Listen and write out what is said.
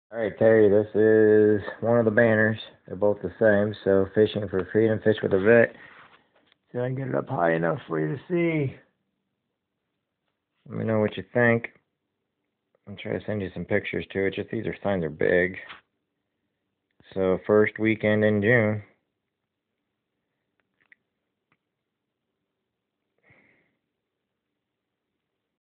Alright, Terry, this is one of the banners. They're both the same, so fishing for freedom, fish with a vet. See if I can get it up high enough for you to see. Let me know what you think. I'll try to send you some pictures too. It's just these signs are big. So first weekend in June.